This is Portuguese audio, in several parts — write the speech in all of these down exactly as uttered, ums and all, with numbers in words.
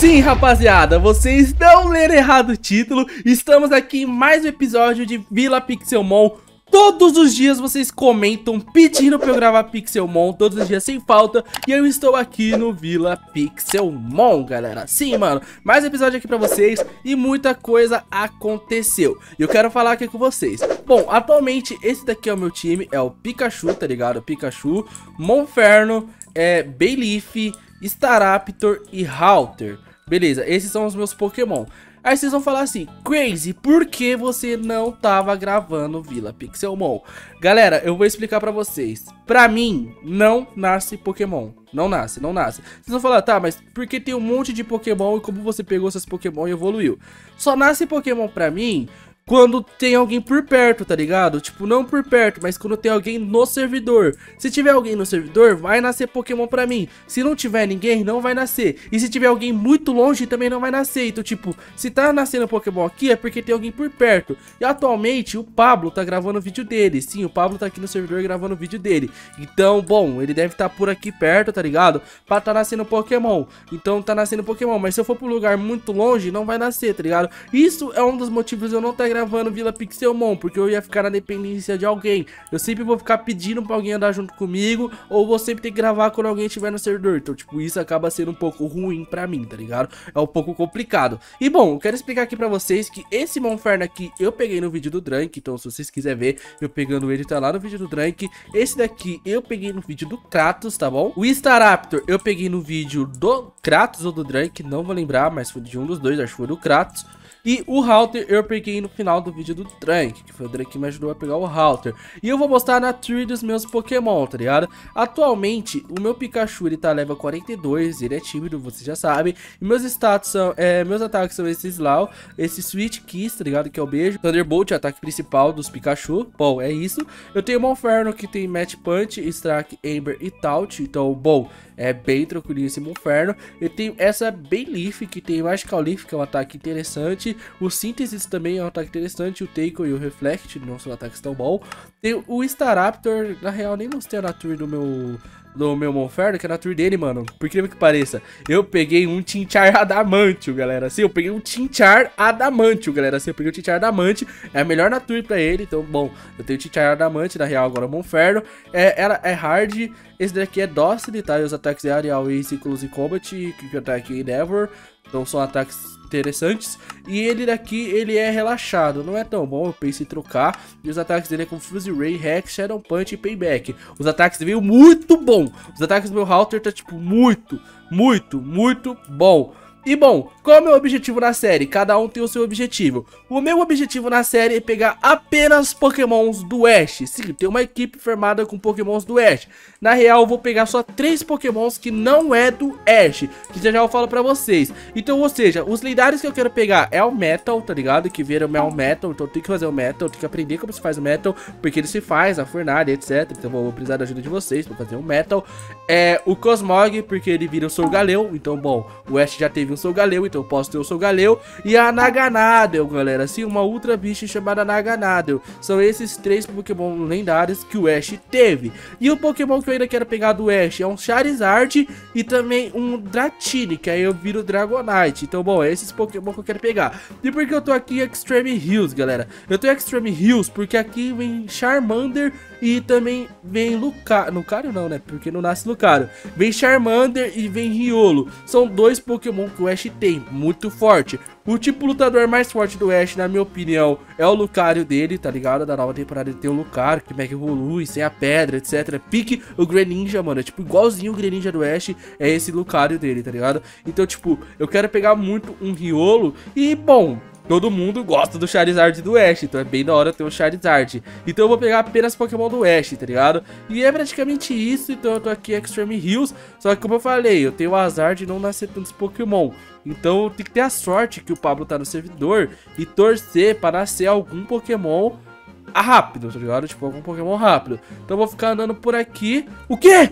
Sim, rapaziada, vocês não leram errado o título. Estamos aqui em mais um episódio de Vila Pixelmon. Todos os dias vocês comentam pedindo pra eu gravar Pixelmon, todos os dias sem falta. E eu estou aqui no Vila Pixelmon, galera. Sim, mano, mais um episódio aqui pra vocês e muita coisa aconteceu. E eu quero falar aqui com vocês. Bom, atualmente esse daqui é o meu time, é o Pikachu, tá ligado? Pikachu, Monferno, é, Bayleef, Staraptor e Halter. Beleza, esses são os meus Pokémon. Aí vocês vão falar assim: Crazy, por que você não tava gravando Vila Pixelmon? Galera, eu vou explicar pra vocês. Pra mim, não nasce Pokémon. Não nasce, não nasce. Vocês vão falar, tá, mas porque tem um monte de Pokémon e como você pegou seus Pokémon e evoluiu? Só nasce Pokémon pra mim quando tem alguém por perto, tá ligado? Tipo, não por perto, mas quando tem alguém no servidor. Se tiver alguém no servidor, vai nascer Pokémon pra mim. Se não tiver ninguém, não vai nascer. E se tiver alguém muito longe, também não vai nascer. Então, tipo, se tá nascendo Pokémon aqui, é porque tem alguém por perto. E atualmente, o Pablo tá gravando o vídeo dele. Sim, o Pablo tá aqui no servidor gravando o vídeo dele. Então, bom, ele deve estar por aqui perto, tá ligado? Pra tá nascendo Pokémon. Então, tá nascendo Pokémon. Mas se eu for pro lugar muito longe, não vai nascer, tá ligado? Isso é um dos motivos de eu não estar gravando Vila Pixelmon, porque eu ia ficar na dependência de alguém. Eu sempre vou ficar pedindo pra alguém andar junto comigo, ou vou sempre ter que gravar quando alguém estiver no servidor. Então, tipo, isso acaba sendo um pouco ruim pra mim, tá ligado? É um pouco complicado. E, bom, eu quero explicar aqui pra vocês que esse Monferno aqui eu peguei no vídeo do Drank. Então, se vocês quiserem ver, eu pegando ele, tá lá no vídeo do Drank. Esse daqui eu peguei no vídeo do Kratos, tá bom? O Staraptor eu peguei no vídeo do Kratos ou do Drank, não vou lembrar, mas foi de um dos dois, acho que foi do Kratos. E o Halter eu peguei no final do vídeo do Drank, que foi o Drank que me ajudou a pegar o Halter. E eu vou mostrar na tree dos meus Pokémon, tá ligado? Atualmente, o meu Pikachu, ele tá level quarenta e dois, ele é tímido, vocês já sabem. E meus status são, é, meus ataques são esse Slow, esse Sweet Kiss, tá ligado? Que é o beijo. Thunderbolt, ataque principal dos Pikachu. Bom, é isso. Eu tenho o Monferno, que tem Match Punch, Strack, Ember e Taunt. Então, bom, é bem tranquilinho esse Monferno. Eu tenho essa Bayleef, que tem Magical Leaf, que é um ataque interessante. O Synthesis também é um ataque interessante. O Tackle e o Reflect não são ataques tão bons. Tem o Staraptor, na real nem mostrei a nature do meu... do meu Monferno, que é a nature dele, mano. Por incrível que pareça, eu peguei um Tinchar Adamantio, galera. Assim, eu peguei um Tinchar Adamantio, galera. Assim, eu peguei um Tinchar Adamantio. É a melhor nature pra ele. Então, bom, eu tenho o Tinchar Adamantio, na real, agora o Monferno. É, ela é hard. Esse daqui é Docile, tá? E os ataques é Aerial Ace, Close Combat, Quick Attack e Never. Então são ataques interessantes. E ele daqui, ele é relaxado. Não é tão bom, eu pensei em trocar. E os ataques dele é com Fuse Ray, Hex, Shadow Punch e Payback. Os ataques dele veio muito bom. Os ataques do meu Halter tá tipo muito, muito, muito bom. E bom, qual é o meu objetivo na série? Cada um tem o seu objetivo. O meu objetivo na série é pegar apenas Pokémons do Ash. Sim, tem uma equipe formada com Pokémons do Ash. Na real, eu vou pegar só três Pokémons que não é do Ash, que já já eu falo pra vocês. Então, ou seja, os lendários que eu quero pegar é o Metal, tá ligado? Que viram o Metal, então eu tenho que fazer o Metal, eu tenho que aprender como se faz o Metal, porque ele se faz, a fornalha, etcétera. Então eu vou precisar da ajuda de vocês pra fazer o Metal. É o Cosmog, porque ele vira o Solgaleo. Então, bom, o Ash já teve um Solgaleo, então eu posso ter o Solgaleo. E a Naganadel, galera, assim, uma Ultra Beast chamada Naganadel. São esses três Pokémon lendários que o Ash teve. E o Pokémon que eu ainda quero pegar do Ash é um Charizard e também um Dratini, que aí eu viro Dragonite. Então, bom, é esses Pokémon que eu quero pegar. E por que eu tô aqui em Extreme Hills, galera? Eu tô em Extreme Hills porque aqui vem Charmander e também vem Lucario. Lucario não, né? Porque não nasce Lucario. Vem Charmander e vem Riolo. São dois Pokémon que o Ash tem, muito forte. O tipo lutador mais forte do Ash, na minha opinião, é o Lucario dele, tá ligado? Da nova temporada ele tem o Lucario, que mega evolui, sem a pedra, etcétera. Pique o Greninja, mano, é tipo igualzinho o Greninja do Ash, é esse Lucario dele, tá ligado? Então, tipo, eu quero pegar muito um Riolo e, bom, todo mundo gosta do Charizard do Ash, então é bem da hora ter um Charizard. Então eu vou pegar apenas Pokémon do Ash, tá ligado? E é praticamente isso, então eu tô aqui em Extreme Hills. Só que como eu falei, eu tenho o azar de não nascer tantos Pokémon. Então tem que ter a sorte que o Pablo tá no servidor e torcer pra nascer algum Pokémon rápido, tá ligado? Tipo, algum Pokémon rápido. Então eu vou ficar andando por aqui. O quê?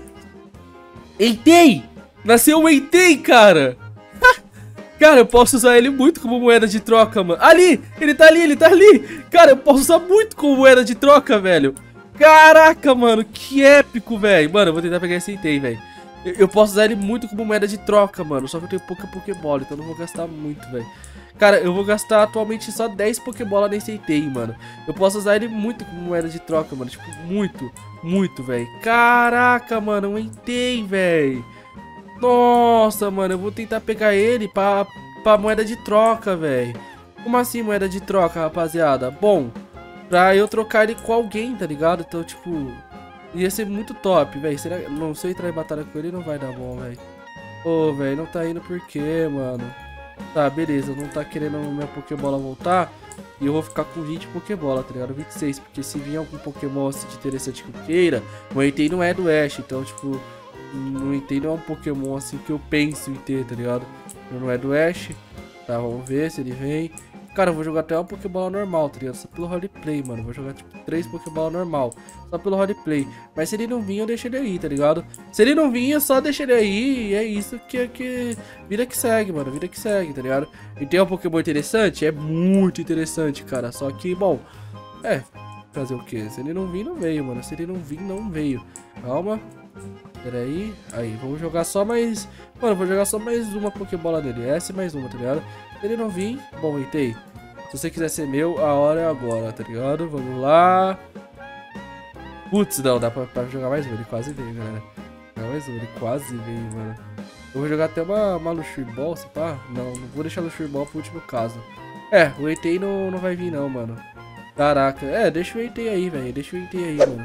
Entei! Nasceu o Entei, cara! Cara, eu posso usar ele muito como moeda de troca, mano. Ali! Ele tá ali, ele tá ali! Cara, eu posso usar muito como moeda de troca, velho. Caraca, mano, que épico, velho. Mano, eu vou tentar pegar esse Entei, velho. Eu, eu posso usar ele muito como moeda de troca, mano. Só que eu tenho pouca Pokébola, então eu não vou gastar muito, velho. Cara, eu vou gastar atualmente só dez Pokébola nesse item, mano. Eu posso usar ele muito como moeda de troca, mano. Tipo, muito, muito, velho. Caraca, mano, um item, velho. Nossa, mano, eu vou tentar pegar ele pra, pra moeda de troca, velho. Como assim moeda de troca, rapaziada? Bom, pra eu trocar ele com alguém, tá ligado? Então, tipo, ia ser muito top, velho. Será que... Não, se eu entrar em batalha com ele, não vai dar bom, velho. Ô, velho, não tá indo por quê, mano? Tá, beleza, não tá querendo minha Pokébola voltar. E eu vou ficar com vinte Pokébola, tá ligado? vinte e seis, porque se vir algum Pokémon assim de interessante que eu queira, o Entei não é do Ash, então, tipo, o Entei não é um Pokémon assim que eu penso em ter, tá ligado? Não é do Ash. Tá, vamos ver se ele vem. Cara, eu vou jogar até uma Pokébola normal, tá ligado? Só pelo roleplay, mano. Vou jogar, tipo, três Pokébola normal. Só pelo roleplay. Mas se ele não vir, eu deixo ele aí, tá ligado? Se ele não vir, eu só deixo ele aí. E é isso que... que... Vida que segue, mano. Vida que segue, tá ligado? E tem um Pokémon interessante? É muito interessante, cara. Só que, bom... É... Fazer o quê? Se ele não vir, não veio, mano. Se ele não vir, não veio. Calma. Pera aí. Aí, vamos jogar só mais... Mano, vou jogar só mais uma Pokébola dele. Essa e mais uma, tá ligado? Se ele não vir, bom, Entei. Se você quiser ser meu, a hora é agora, tá ligado? Vamos lá. Putz, não, dá pra, pra jogar mais um. Ele quase veio, galera. Jogar mais um, ele quase veio, mano. Eu vou jogar até uma, uma Luxury Ball, se pá. Não, não vou deixar a Luxury Ball pro último caso. É, o Entei não, não vai vir não, mano. Caraca. É, deixa o Entei aí, velho. Deixa o Entei aí, mano.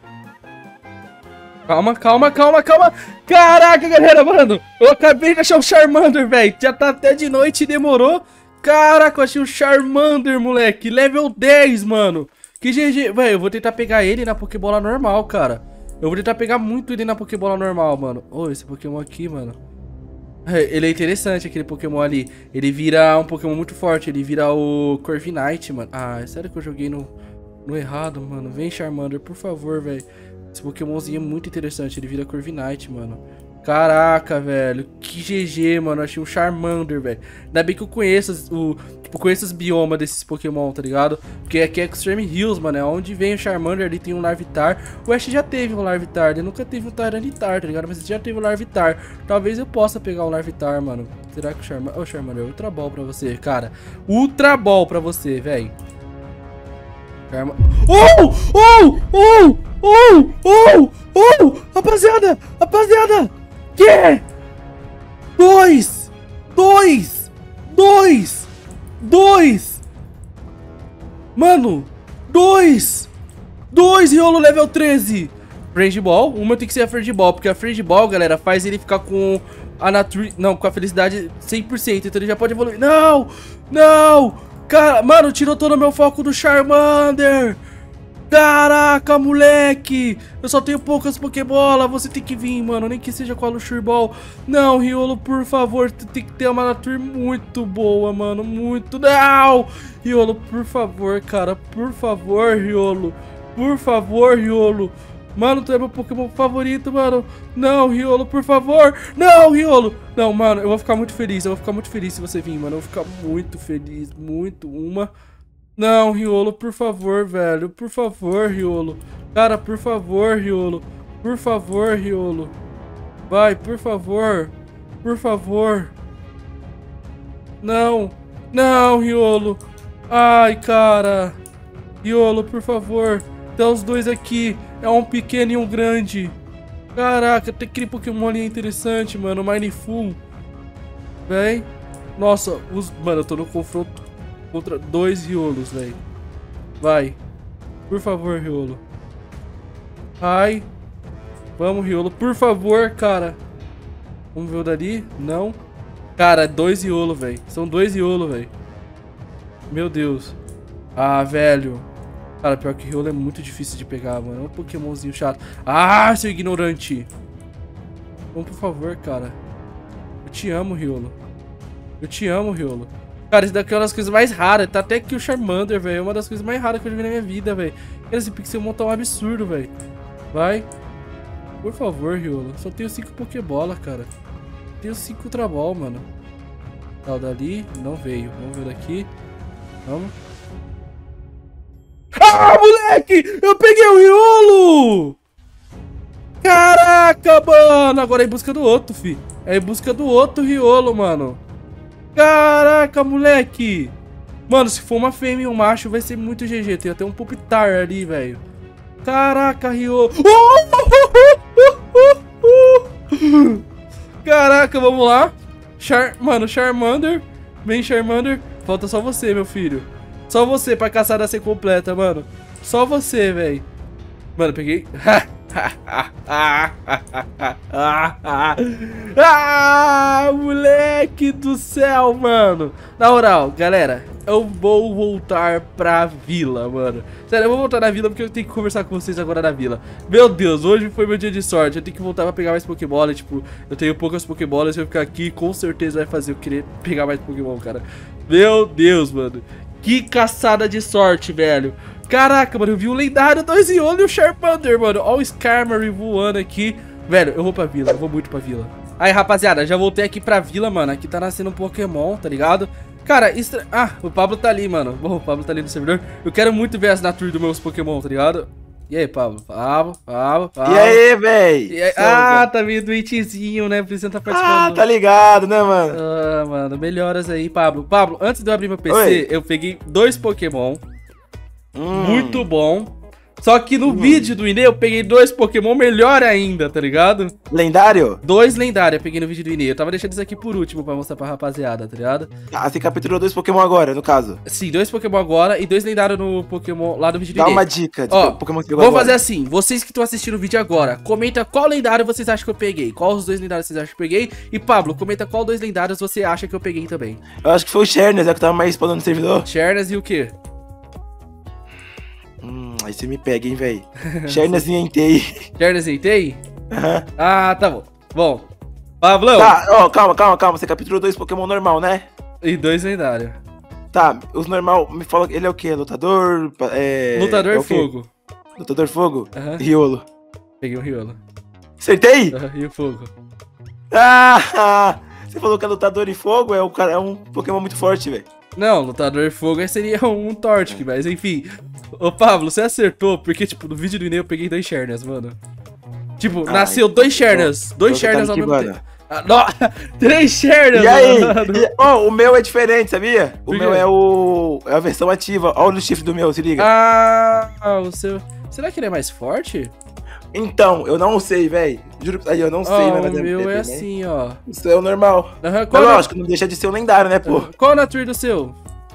Calma, calma, calma, calma. Caraca, galera, mano. Eu acabei de achar o Charmander, velho. Já tá até de noite e demorou. Caraca, eu achei o Charmander, moleque. Level dez, mano. Que G G. Velho, eu vou tentar pegar ele na Pokébola normal, cara. Eu vou tentar pegar muito ele na Pokébola normal, mano. Oh, esse Pokémon aqui, mano. Ele é interessante, aquele Pokémon ali. Ele vira um Pokémon muito forte. Ele vira o Corviknight, mano. Ah, é sério que eu joguei no, no errado, mano. Vem, Charmander, por favor, velho. Esse Pokémonzinho é muito interessante, ele vira Corviknight, mano. Caraca, velho, que G G, mano, achei um Charmander, velho. Ainda bem que eu conheço o, tipo, conheço os biomas desses Pokémon, tá ligado? Porque aqui é Extreme Hills, mano, é onde vem o Charmander, ali tem um Larvitar. O Ash já teve um Larvitar, ele nunca teve um Tyranitar, tá ligado? Mas ele já teve um Larvitar. Talvez eu possa pegar um Larvitar, mano. Será que o Charmander... Ô, oh, Charmander, Ultra Ball pra você, cara. Ultra Ball pra você, velho. Charma... Oh! Oh! Oh! Oh! Oh! Oh! Rapaziada! Rapaziada! Que? Dois! Dois! Dois! Dois! Mano! Dois! Dois Riolo level treze! Friend Ball. Uma tem que ser a Friend Ball, porque a Friend Ball, galera, faz ele ficar com a Natri... Não, com a felicidade cem por cento. Então ele já pode evoluir. Não! Não! Cara, mano, tirou todo o meu foco do Charmander! Caraca, moleque! Eu só tenho poucas Pokébola, você tem que vir, mano, nem que seja com a Luxury Ball. Não, Riolo, por favor, tu tem que ter uma Natur muito boa, mano, muito... Não! Riolo, por favor, cara, por favor, Riolo. Por favor, Riolo. Mano, tu é meu Pokémon favorito, mano. Não, Riolo, por favor. Não, Riolo. Não, mano, eu vou ficar muito feliz, eu vou ficar muito feliz se você vir, mano. Eu vou ficar muito feliz, muito, uma... Não, Riolo, por favor, velho. Por favor, Riolo. Cara, por favor, Riolo. Por favor, Riolo. Vai, por favor. Por favor. Não. Não, Riolo. Ai, cara. Riolo, por favor. Tem os dois aqui. É um pequeno e um grande. Caraca, tem aquele Pokémon ali interessante, mano. Miniful. Vem. Nossa, os... Mano, eu tô no confronto contra dois Riolos, velho. Vai. Por favor, Riolo. Ai. Vamos, Riolo. Por favor, cara. Vamos ver o dali? Não. Cara, dois Riolo, velho. São dois Riolo, velho. Meu Deus. Ah, velho. Cara, pior que Riolo é muito difícil de pegar, mano. É um Pokémonzinho chato. Ah, seu ignorante. Vamos, por favor, cara. Eu te amo, Riolo. Eu te amo, Riolo. Cara, isso daqui é uma das coisas mais raras. Tá até aqui o Charmander, velho. É uma das coisas mais raras que eu já vi na minha vida, velho. Esse Pixelmon tá um absurdo, velho. Vai. Por favor, Riolo. Só tenho cinco Pokébola, cara. Tenho cinco Ultra Ball, mano. Tá, o dali não veio. Vamos ver daqui. Vamos. Ah, moleque! Eu peguei o Riolo! Caraca, mano. Agora é em busca do outro, fi. É em busca do outro Riolo, mano. Caraca, moleque. Mano, se for uma fêmea e um macho, vai ser muito G G. Tem até um Pupitar ali, velho. Caraca, Riolo. Caraca, vamos lá. Char... Mano, Charmander. Vem, Charmander. Falta só você, meu filho. Só você pra caçada ser completa, mano. Só você, velho. Mano, peguei. Ah, moleque do céu, mano. Na moral, galera, eu vou voltar pra vila, mano. Sério, eu vou voltar na vila porque eu tenho que conversar com vocês agora na vila. Meu Deus, hoje foi meu dia de sorte. Eu tenho que voltar pra pegar mais Pokébola. Tipo, eu tenho poucas Pokébolas. Se eu ficar aqui, com certeza vai fazer eu querer pegar mais Pokémon, cara. Meu Deus, mano. Que caçada de sorte, velho. Caraca, mano, eu vi um lendário, dois Riolo e o Charmander, mano. Olha o Skarmory voando aqui. Velho, eu vou pra vila, eu vou muito pra vila. Aí, rapaziada, já voltei aqui pra vila, mano. Aqui tá nascendo um Pokémon, tá ligado? Cara, estra... Ah, o Pablo tá ali, mano. Bom, o Pablo tá ali no servidor. Eu quero muito ver as Nature dos meus Pokémon, tá ligado? E aí, Pablo? Pablo, Pablo, Pablo. E aí, véi? Aí... Ah, tá meio doentezinho, né? Por isso você tá participando. Ah, tá ligado, né, mano? Ah, mano, melhoras aí, Pablo. Pablo, antes de eu abrir meu P C, Oi. eu peguei dois Pokémon. Hum. Muito bom. Só que no hum. vídeo do Inê eu peguei dois Pokémon melhor ainda, tá ligado? Lendário? Dois lendários eu peguei no vídeo do Inê. Eu tava deixando isso aqui por último pra mostrar pra rapaziada, tá ligado? Ah, você capturou dois Pokémon agora, no caso. Sim, dois Pokémon agora e dois lendários no Pokémon lá do vídeo do Dá Inê. uma dica de Ó, Pokémon que pegou vamos agora. fazer assim, vocês que estão assistindo o vídeo agora, comenta qual lendário vocês acham que eu peguei. Qual os dois lendários vocês acham que eu peguei. E Pablo, comenta qual dois lendários você acha que eu peguei também. Eu acho que foi o Shernes, é que tava mais spawnando no servidor. Shernes e o quê? Hum, aí você me pega, hein, véi. Shernes e Entei. Shernes e Entei? Aham. Ah, tá bom. Bom, Pablão. Tá, ó, calma, calma, calma. Você capturou dois Pokémon normal, né? E dois lendários. Tá, os normal, me fala, ele é o quê? Lutador? É... Lutador é e fogo. Lutador fogo? Aham. Riolo. Peguei o Riolo. Acertei? Aham, e o fogo. Ah, você falou que é lutador e fogo, é, o cara, é um Pokémon muito forte, velho. Não, lutador e fogo aí seria um Torchic, mas enfim. Ô Pablo, você acertou, porque tipo, no vídeo do Inê eu peguei dois Shernas, mano. Tipo, Ah, nasceu então, dois Shernas, então dois você tá Shernas me ao mesmo queimando. tempo. Ah, no... Três Shernas, E aí? mano. E- Ó, o meu é diferente, sabia? O Por meu quê? é o. É a versão ativa. Olha o chifre do meu, se liga. Ah, o seu... Será que ele é mais forte? Então, eu não sei, velho. Juro aí, eu não sei, Ó, mas o meu é né? assim, ó. Isso é o normal. Aham, Mas qual, na... lógico, não deixa de ser um lendário, né, pô? qual a nature do seu?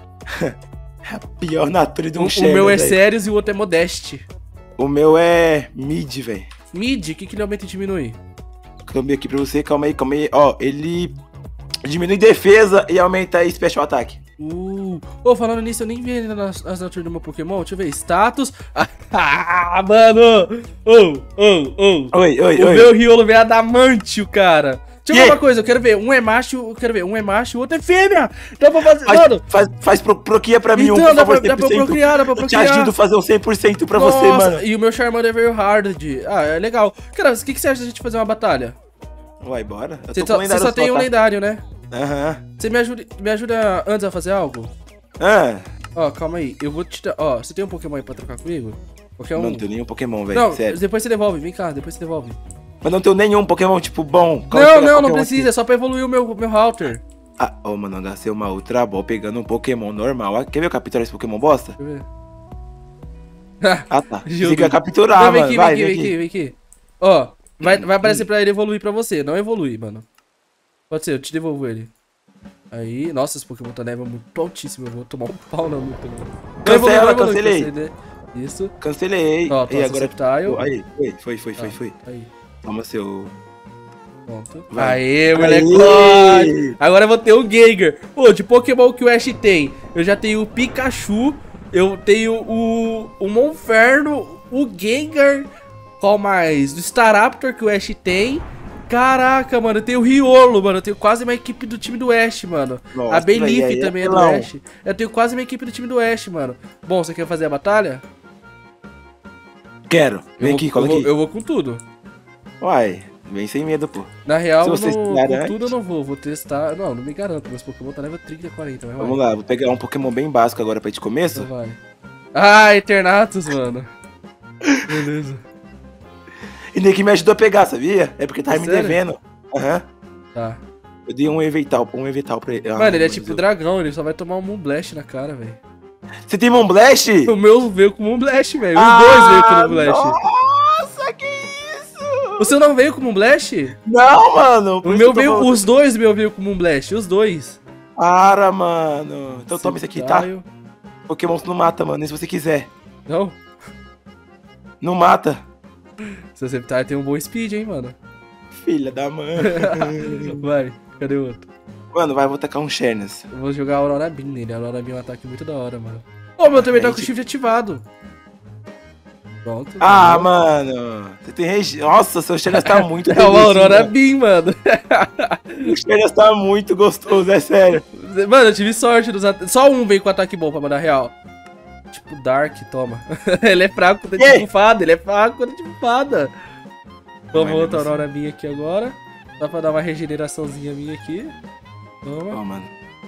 A pior natura de um O, o Sherman, meu é véi. Sérios e o outro é Modeste. O meu é mid, velho. Mid, o que, que ele aumenta e diminui? Câmbio aqui pra você, calma aí, calma aí. Ó, ele diminui defesa e aumenta aí special attack. Uh, ô, falando nisso, eu nem vi ainda nas, nas naturas do meu Pokémon. Deixa eu ver, status. Ah, mano! Ô, ô, ô. Oi, oi, O oi. meu Riolo veio adamantio, cara. Deixa eu Que? ver uma coisa, eu quero ver. Um é macho, eu quero ver. Um é macho, o outro é fêmea. Dá pra fazer. Faz, Mano, faz, faz pro, proquia pra mim, então, um, por dá, favor, pra, dá pra cem por cento. procriar, dá pra Eu te procriar. ajudo a fazer um cem por cento pra Nossa, você, mano. E o meu Charmander veio hard. Ah, é legal. Cara, o que, que você acha da gente fazer uma batalha? Vai, bora. Eu Você tô só, com você lendário só tem um tá? lendário, né? Aham. Você me ajuda, me ajuda antes a fazer algo? Ah, Ó, calma aí. Eu vou te dar. Ó, você tem um Pokémon aí pra trocar comigo? Qualquer um. não tenho nenhum Pokémon, velho. Não, Sério. depois você devolve, vem cá, depois você devolve. Mas não tenho nenhum Pokémon, tipo, bom. Calma, Não, pegar não, não Pokémon precisa, aqui. é só pra evoluir o meu, meu router. Ah, ô, mano, eu gastei uma Ultra Ball pegando um Pokémon normal. Ah, quer ver eu capturar esse Pokémon bosta? Deixa eu ver. Ah, tá. Juro. Você quer capturar, Não, vem mano. aqui, Vai, vem aqui, vem aqui, vem aqui. Ó, vai, vai aparecer pra ele evoluir pra você, não evoluir, mano. Pode ser, eu te devolvo ele. Aí, nossa, esse Pokémon tá nível muito altíssimo, eu vou tomar um pau na luta, mano. Não evolui, Cancela, não evolui, cancelei. cancelei. Isso. Cancelei. Ó, e agora... Sceptile. Aí, foi, foi, foi, foi, Ah, foi. Aí, Toma seu... pronto. Vai. Aê, Aê! moleque! Agora eu vou ter o Gengar. Pô, de Pokémon que o Ash tem, eu já tenho o Pikachu, eu tenho o, o Monferno, o Gengar, qual mais? Do Staraptor que o Ash tem. Caraca, mano, eu tenho o Riolo, mano. Eu tenho quase uma equipe do time do Ash, mano. Nossa, a Bayleaf aí é também é do apelão. Ash. Eu tenho quase uma equipe do time do Ash, mano. Bom, você quer fazer a batalha? Quero. eu Vem vou, aqui, cola eu vou, aqui. eu vou com tudo. Uai, vem sem medo, pô. Na real, Se eu você se não, garante. com tudo eu não vou. Vou testar. Não, não me garanto. Meus Pokémon tá level trinta, quarenta. Mas Vamos vai. lá, vou pegar um Pokémon bem básico agora pra de começo. Então vai. Ah, Eternatus, mano. Beleza. E nem que me ajudou a pegar, sabia? É porque tava me Sério? devendo. Aham. Tá. Eu dei um evital, um evital pra ele. Ah, Mano, ele é meu tipo Deus. dragão, ele só vai tomar um Moonblast na cara, velho. Você tem Moonblast? O meu veio com Moonblast, velho. Os Ah, dois veio com Moonblast. Nossa, que isso? O seu não veio com Moonblast? Não, mano. O meu veio, os dois meu veio com Moonblast, os dois. Para, mano. Então toma isso aqui, tá? Sceptile. Pokémon não mata, mano, nem se você quiser. Não? Não mata. Seu Sceptile tem um bom speed, hein, mano. Filha da mãe. Vai, cadê o outro? Mano, vai, vou tacar um Shernas. Eu vou jogar a Aurora Beam nele. A Aurora Beam é um ataque muito da hora, mano. Ô, meu também tá com o shift ativado. Pronto. Ah, tá bom. mano. Você tem regi... Nossa, seu Shernas tá muito É o Aurora mano. Beam, mano. O Shernas tá muito gostoso, é sério. Mano, eu tive sorte dos ataques. Só um veio com ataque bom pra mandar real. Tipo, Dark, toma. Ele é fraco quando é Ei! tipo fada. Ele é fraco quando é tipo fada. Vamos Não é outra mesmo Aurora Beam aqui agora. Só pra dar uma regeneraçãozinha minha aqui. Toma. Ó, mano.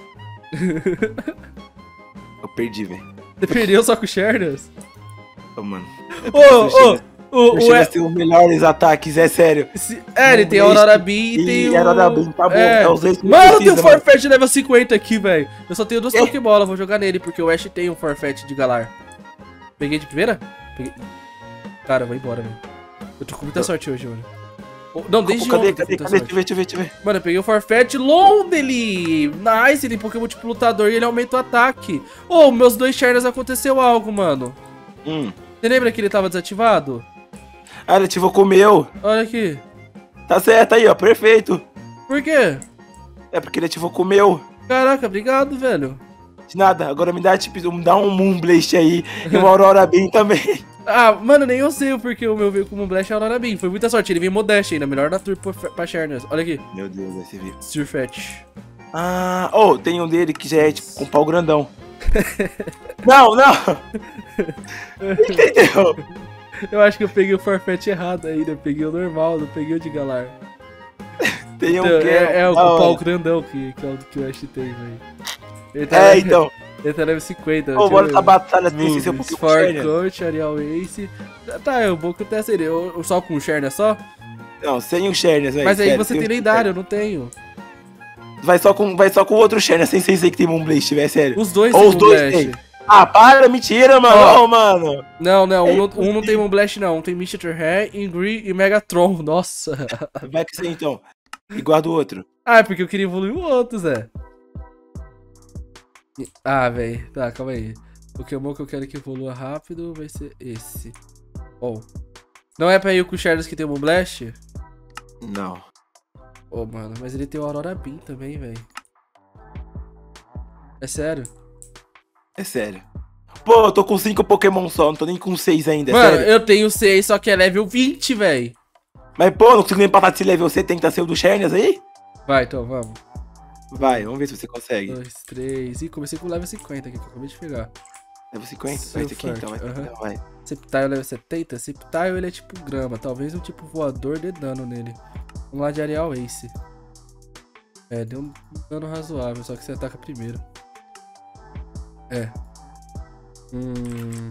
Eu perdi, velho. Você perdeu só com o Shernas? Ô, mano. Ô, ô, o, O o, Shernas tem os melhores ataques, é sério. se- é, ele tem a Aurora Beam e tem E o... a Aurora Beam, tá bom. É. É os dois que Mano, eu tenho precisa, um Farfetch de level cinquenta aqui, velho. Eu só tenho duas É. Pokébola, vou jogar nele, porque o Ash tem um Farfetch de Galar. Peguei de primeira? Peguei. Cara, eu vou embora, velho. Eu tô com muita sorte hoje, mano. Oh, não, desde Pô, cadê, ontem eu tô cadê, com muita cadê? sorte. Deixa eu ver, deixa eu ver, deixa eu ver. Mano, eu peguei o Farfetch Londeli. Nice, ele é Pokémon tipo lutador e ele aumenta o ataque. Ô, meus dois Shernas aconteceu algo, mano. Hum. Você lembra que ele tava desativado? Ah, ele ativou com o meu. Olha aqui. Tá certo aí, ó, perfeito. Por quê? É porque ele ativou com o meu. Caraca, obrigado, velho. De nada, agora me dá, tipo, me dá um Moonblast aí e uma Aurora Beam também. Ah, mano, nem eu sei o porquê o meu veio com o Moonblast e a Aurora Beam. Foi muita sorte, ele veio Modeste ainda, melhor da tour pra, pra Shernas. Olha aqui, Meu Deus, vai se ver. Surfetch. Ah, oh, tem um dele que já é, tipo, com pau grandão. Não, não. Entendeu? Eu acho que eu peguei o Farfetch errado ainda, eu peguei o normal, não peguei o de Galar. Tem um Então, que é, é o da com hora. pau grandão que, que é o que o Ash tem, velho. Ele tá É, level- então. Ele tá level cinquenta. Ô, bora essa batalha tem esse seu Moves, Pokémon Shernas. Farcoach, Arial Ace. Tá, eu vou que eu teste ele. Eu, eu só com o Shernas só? Não, sem o Shernas, velho. Mas aí sério, você sem tem o lendário, eu não tenho. Vai só com, vai só com o outro Shernas, sem ser que tem Moonblast, velho, sério. Os dois Ou têm os dois Moonblast. tem. Ah, para, mentira, mano. Ó. Ô, mano. Não, não, um, É não- um não tem Moonblast não. Um tem Mystery Hair, Ingrid e Megatron. Nossa. Vai com isso aí, então. E guarda o outro. Ah, é porque eu queria evoluir o outro, Zé. Ah, velho. Tá, calma aí. O Pokémon que eu quero que evolua rápido vai ser esse. Oh. Não é pra ir com o Sherdas que tem o Moonblast? Não. Ô, oh, mano, mas ele tem o Aurora Beam também, velho. É sério? É sério. Pô, eu tô com cinco Pokémon só, não tô nem com seis ainda, é Mano, sério. eu tenho seis, só que é level vinte, velho. Mas, pô, não consigo nem passar desse level setenta seu do Shernas aí? Vai, então, vamos. Vai, vamos ver se você consegue. Dois, três. Ih, comecei com o level cinquenta aqui, que eu acabei de pegar. Level cinquenta? Seu Vai esse aqui então, vai. forte, aham. vai. Sceptile level setenta. Sceptile ele é tipo grama. Talvez um tipo voador dê dano nele. Vamos lá de Arial Ace. É, deu um dano razoável, só que você ataca primeiro. É. Hum.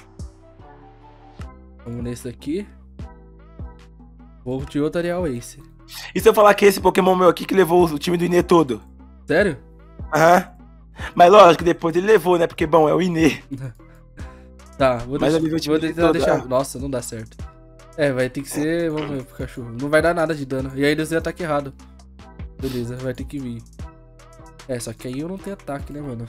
Vamos nesse daqui. Vou de outro Arial Ace. E se eu falar que esse Pokémon meu aqui que levou o time do Inê todo? Sério? Aham. Mas lógico que depois ele levou, né? Porque, bom, é o Inê. Tá, vou, Mas deixar, eu vi o time vou dele tentar todo, deixar. ah. Nossa, não dá certo. É, vai ter que ser. Vamos ver pro cachorro. Não vai dar nada de dano. E aí eles têm ataque errado. Beleza, vai ter que vir. É, só que aí eu não tenho ataque, né, mano?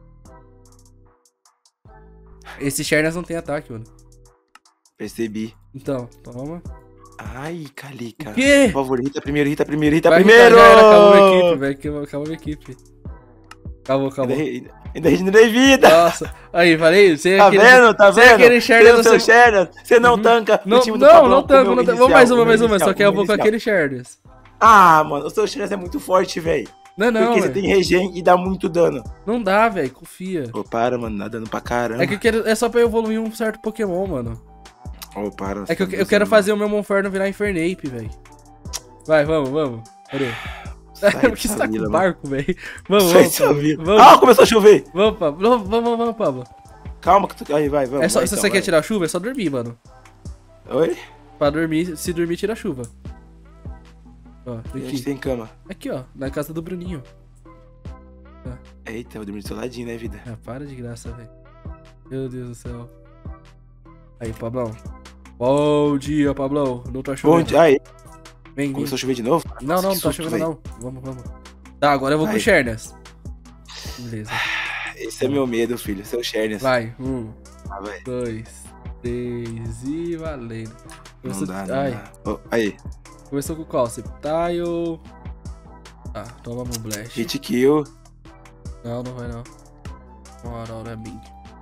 Esse Shernas não tem ataque, mano. Percebi. Então, toma. Ai, Calica. O quê? Por favor, irrita primeiro, irrita primeiro, irrita Vai, primeiro! já era, acabou a equipe, vai, que- acabou a equipe. Acabou, acabou. Ainda, re- ainda regenerei vida! Nossa, aí, falei, você é Tá aquele. vendo? Tá você é vendo? aquele Shernas, Tem o seu você- Shernas, você não Uhum. tanca Não, o time do não, Pablão não com o tanco, meu não tanco. inicial, Vamos mais uma, o meu mais uma, inicial, só que o eu meu vou com inicial. aquele Shernas. Ah, mano, o seu Shernas é muito forte, velho. Não, não, Porque você velho. tem regen e dá muito dano. Não dá, velho, confia. Ô, para, mano, dá dano pra caramba. É que eu quero, é só pra eu evoluir um certo Pokémon, mano. Ô, para. É que eu, eu quero fazer o meu Monferno virar Infernape, velho. Vai, vamos, vamos. Cadê? Sai Porque você dessa tá com vila, mano. barco, velho. Vamos, Sai vamos, dessa Pablo. vila. Vamos, Ah, começou a chover. vamos, Pablo. Vamos, vamos, vamos, Pablo. Calma que tu... Aí, vai, vamos. É só, vai, se então, você vai. quer tirar chuva, é só dormir, mano. Oi? Pra dormir, se dormir, tira a chuva. Ó, A aqui. gente tem cama. Aqui, ó, na casa do Bruninho. Eita, eu vou dormir do seu ladinho, né, vida? Ah, para de graça, velho. Meu Deus do céu. Aí, Pablão. Bom dia, Pablão. Não tá Bom chovendo. dia. Aí, Vem, vem. começou a chover de novo? Não, Nossa, não, que não tá susto, chovendo véi. não. Vamos, vamos. Tá, agora eu vou Vai. pro Chernas. Beleza. Esse é meu medo, filho. Seu Shernes. Vai, um, Ah, vai. dois, três e valendo. Não Começou... dá, não Ai, dá. Ó, aí, começou com qual? Septile. Tá, toma um blast. hit kill. Não, não vai não. Uma Aurora Bing.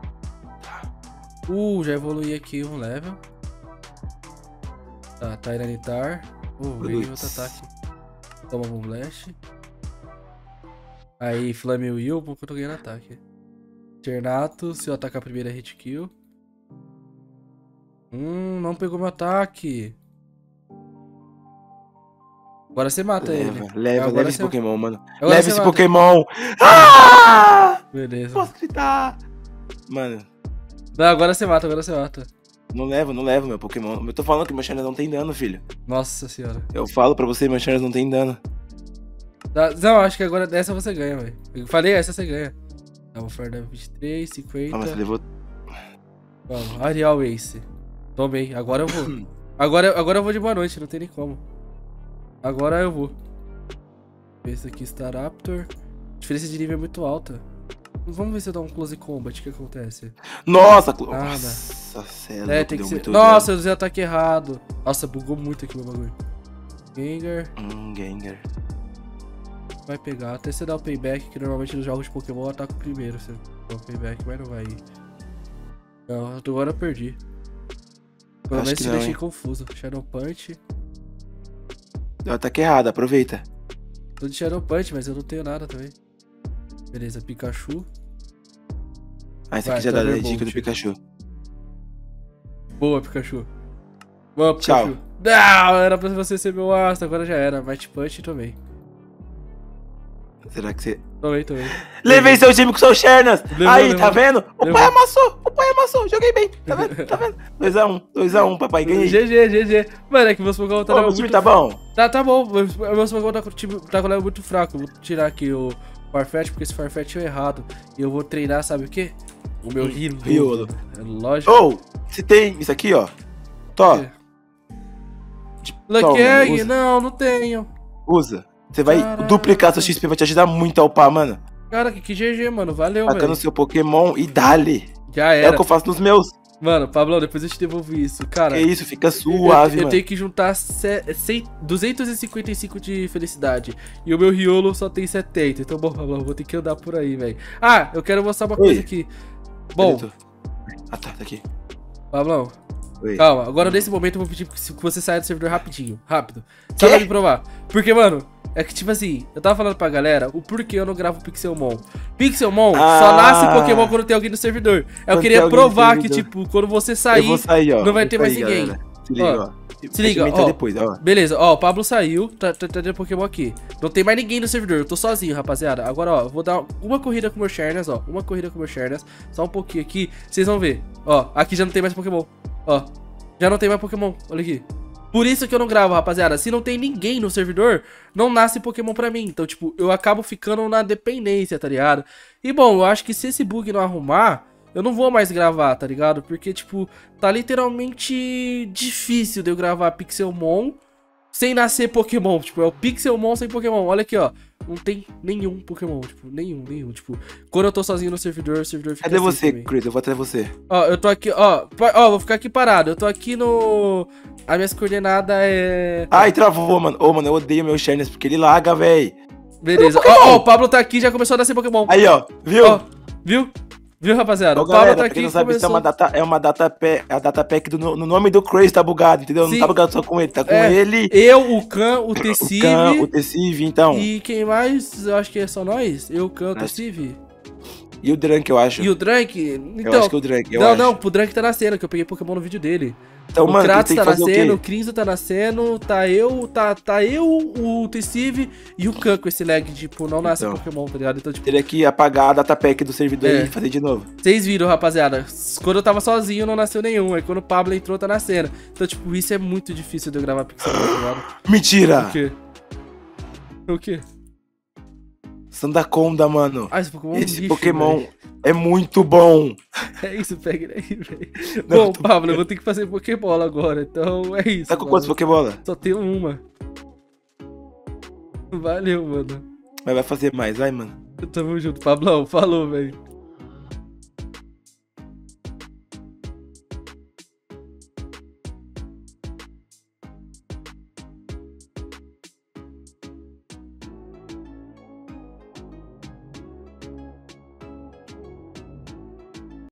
Uh, já evoluí aqui um level. Tá, Tyranitar. Uh, ganhei outro ataque. Toma um blast. Aí, Flame Will, porque eu tô ganhando ataque. Ternato, se eu atacar a primeira hit kill. Hum, não pegou meu ataque. Agora você mata Leva, ele. leva, Agora leva esse você- Pokémon, mano. Agora leva você esse mata. Pokémon. Ah! Beleza. Posso gritar? Mano, Não, agora você mata, agora você mata. não levo, não levo meu Pokémon. Eu tô falando que meu Shernes não tem dano, filho. Nossa senhora. Eu falo pra você, meu Shernes não tem dano. Tá, não, acho que agora dessa você ganha, velho. Eu falei, essa você ganha. Tá, vou fazer vinte e três, cinquenta. Ah, mas você levou... Vamos, Arial Ace. Tomei, agora eu vou. Agora, agora eu vou de boa noite, não tem nem como. Agora eu vou. Esse aqui, Staraptor. A diferença de nível é muito alta. Vamos ver se eu dou um close combat, o que acontece? Nossa, Clo... Nada. Nossa, cê é É, louco, tem que deu ser... muito Nossa, dano. eu usei ataque errado. Nossa, bugou muito aqui meu bagulho. Gengar. Hum, Gengar. Vai pegar, até você dar o payback, que normalmente nos jogos de Pokémon eu ataco primeiro. Você dá o payback, mas não vai ir. Não, agora eu perdi. Pelo Acho menos que te não, deixei hein. confuso. Shadow Punch. Deu ataque errado, aproveita. Tô de Shadow Punch, mas eu não tenho nada também. Beleza, Pikachu. Ah, esse Vai, aqui já dá a Thunderbolt. dica do Pikachu. Boa, Pikachu. Boa, Tchau. Pikachu. Não, era pra você ser meu astro, agora já era. Might Punch e tomei. Será que você... Tomei, tomei. Levei seu time com seu Shernas! Levou, Aí, levou. tá vendo? O Levou. pai amassou! O pai amassou! Joguei bem! Tá vendo? Tá vendo? dois a um, dois a um, papai, ganhei! G G, G G. Mano, é que meus Pokémon tá Ô, level meu time muito tá bom? Tá, tá bom. Meus meus Pokémon tá com o time- tá com o level muito fraco. Vou tirar aqui o Farfetch, porque esse Farfetch é errado. E eu vou treinar, sabe o quê? O meu Riolo. Riolo. É lógico. Ou, se tem isso aqui, ó. Tó. Lucky Toma, Egg? usa. Não, não tenho. Usa. Você vai Caraca. duplicar seu X P, vai te ajudar muito a upar, mano. Cara, que, que G G, mano. Valeu, Atacando velho. seu Pokémon e dale. Já É o era. que eu faço nos meus. Mano, Pablão, depois eu te devolvo isso. Cara, Que isso, fica eu, suave, eu mano. tenho que juntar se- cem duzentos e cinquenta e cinco de felicidade. E o meu Riolo só tem setenta. Então, bom, Pablão, vou ter que andar por aí, velho. Ah, eu quero mostrar uma Oi. coisa aqui. Bom, Cadê tu? Ah, tá, tá aqui. Pablão, Oi. calma. Agora, nesse momento, eu vou pedir que você saia do servidor rapidinho. Rápido. Só Quê? pra me provar. Porque, mano, é que, tipo assim, eu tava falando pra galera o porquê eu não gravo Pixelmon. Pixelmon Ah. só nasce Pokémon quando tem alguém no servidor. Eu Quando tem queria alguém no provar que, servidor. tipo, quando você Eu sair... vou sair, ó. não vai Vou ter mais sair, ninguém. galera. Se liga, Ó, ó. se liga, Entra ó. depois, ó. Beleza, ó, o Pablo saiu, tá, tá, tá tendo Pokémon aqui. Não tem mais ninguém no servidor, eu tô sozinho, rapaziada. Agora, ó, eu vou dar uma corrida com o meu Shernas, ó. Uma corrida com o meu Shernas. Só um pouquinho aqui, vocês vão ver. Ó, aqui já não tem mais Pokémon. Ó, já não tem mais Pokémon, olha aqui. Por isso que eu não gravo, rapaziada. Se não tem ninguém no servidor, não nasce Pokémon pra mim. Então, tipo, eu acabo ficando na dependência, tá ligado? E, bom, eu acho que se esse bug não arrumar, eu não vou mais gravar, tá ligado? Porque, tipo, tá literalmente difícil de eu gravar Pixelmon sem nascer Pokémon. Tipo, é o Pixelmon sem Pokémon. Olha aqui, ó. Não tem nenhum Pokémon, tipo, nenhum, nenhum. Tipo, quando eu tô sozinho no servidor, o servidor fica Cadê assim você, também. Chris? Eu vou até você. Ó, eu tô aqui, ó. pa- Ó, vou ficar aqui parado. Eu tô aqui no... As minhas coordenadas é... Ai, travou, mano. Ô, mano, eu odeio meu Shernes porque ele laga, véi. Beleza. Ó, ó, o Pablo tá aqui, já começou a nascer Pokémon. Aí, ó. Viu? Ó, viu? Viu, rapaziada? Ô, o Pablo galera, tá pra aqui quem e não sabe, isso é começou... uma data, é uma data pack, a data pack do no no nome do Crazy tá bugado, entendeu? Sim. Não tá bugado só com ele, tá com É, ele, Eu, o Khan, o o Tessive... Khan, o Tessive, então. E quem mais? Eu acho que é só nós. Eu, Khan, o Nós- Tessive. E o Drunk, eu acho. E o Drunk? Então, eu acho que o Drunk, eu Não, acho. não, o Drunk tá nascendo, que eu peguei Pokémon no vídeo dele. Então, o mano, Kratos tem tá que fazer nascendo, o o quê? Crinzo tá nascendo, tá eu, tá, tá eu, o T-Steve e o Khan com esse lag, tipo, não nasce Então. Pokémon, tá ligado? Então, tipo, Teria que apagar a datapack do servidor É. e fazer de novo. vocês viram, rapaziada, quando eu tava sozinho não nasceu nenhum, aí quando o Pablo entrou tá nascendo. Então, tipo, isso é muito difícil de eu gravar Pixel, tá ligado? Mentira! O quê? O quê? Sandaconda, mano. Ah, esse Pokémon é um Esse lixo, Pokémon velho. é muito bom. É isso, pega ele aí, velho. Não, Bom, tô Pablo, eu vou ter que fazer Pokébola agora, então é isso. Tá com mano. quantos Pokébola? Só tenho uma. Valeu, mano. Mas vai fazer mais, vai, mano. Tamo junto, Pablão. Falou, velho.